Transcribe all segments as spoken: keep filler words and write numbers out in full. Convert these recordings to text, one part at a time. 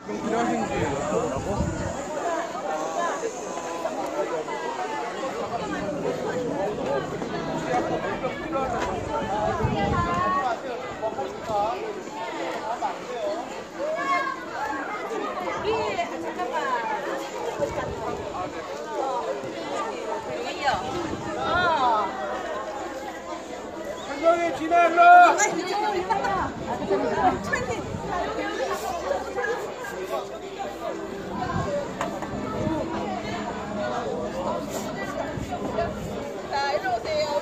그럼 필요하신지 뭐라고? 한정이 지나라. 자, 이리 오세요.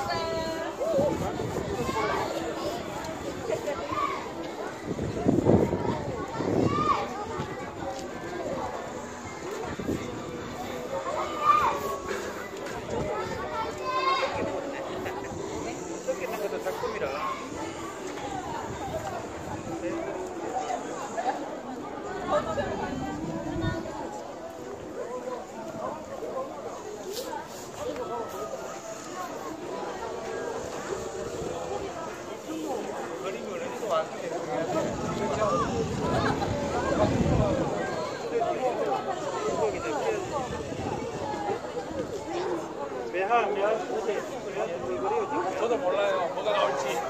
저도 몰라요. 뭐가 나올지.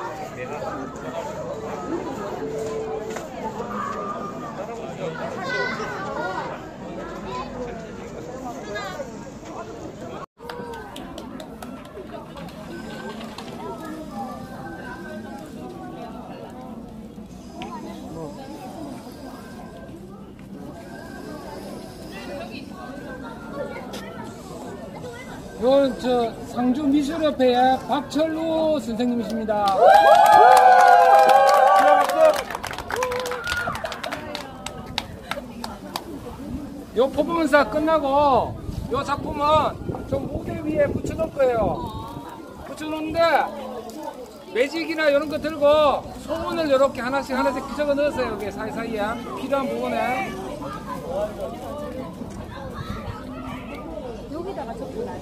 이건 저 상주 미술협회의 박철루 선생님이십니다. 요 퍼포먼스가 끝나고 요 작품은 좀 무대 위에 붙여놓을 거예요. 붙여놓는데 매직이나 이런 거 들고 소문을 이렇게 하나씩 하나씩 적어 넣으세요. 여기 사이사이에 필요한 부분에. 여기다가 적어놔요.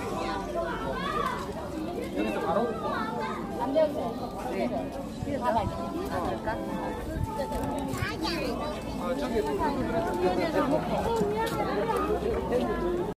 여기서 바로? 안 배우세요? 네. 그래서 나가 있어요. 그럴까? 어, 저기